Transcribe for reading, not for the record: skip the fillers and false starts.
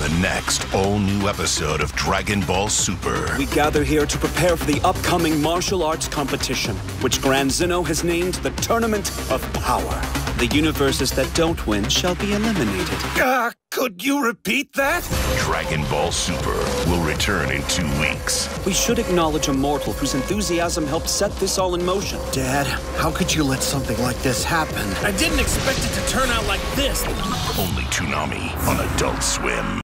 the next all-new episode of Dragon Ball Super. We gather here to prepare for the upcoming martial arts competition, which Grand Zeno has named the Tournament of Power. The universes that don't win shall be eliminated. Could you repeat that? Dragon Ball Super will return in 2 weeks. We should acknowledge a mortal whose enthusiasm helped set this all in motion. Dad, how could you let something like this happen? I didn't expect it to turn out like this. Only Toonami on Adult Swim.